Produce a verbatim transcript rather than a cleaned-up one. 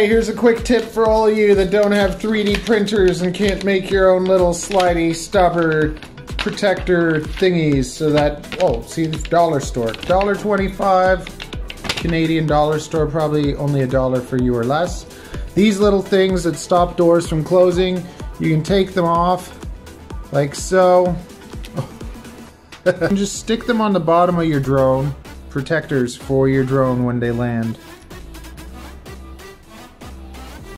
Okay, here's a quick tip for all of you that don't have three D printers and can't make your own little slidey stopper protector thingies. So that, oh, see, dollar store, one twenty-five, Canadian dollar store, probably only a dollar for you or less. These little things that stop doors from closing, you can take them off like so. And just stick them on the bottom of your drone, protectors for your drone when they land.